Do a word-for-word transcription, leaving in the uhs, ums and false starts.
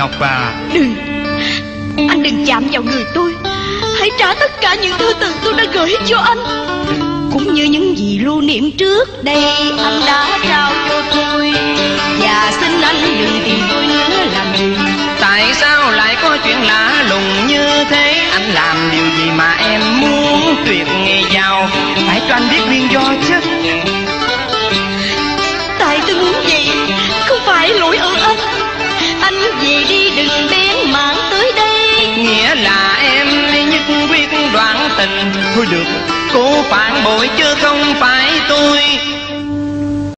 Ngọc à. Đừng, anh đừng chạm vào người tôi. Hãy trả tất cả những thư từ tôi đã gửi cho anh, cũng như những gì lưu niệm trước đây anh đã trao cho tôi. Và xin anh đừng tìm tôi nữa làm gì. Tại sao lại có chuyện lạ lùng như thế? Anh làm điều gì mà em muốn tuyệt nghe vào? Phải cho anh biết nguyên do chứ. Tại tôi muốn vậy, không phải lỗi ở anh. Anh về đi đừng bén mảng tới đây. Nghĩa là em nhất quyết đoạn tình. Thôi được, cô phản bội chứ không phải tôi.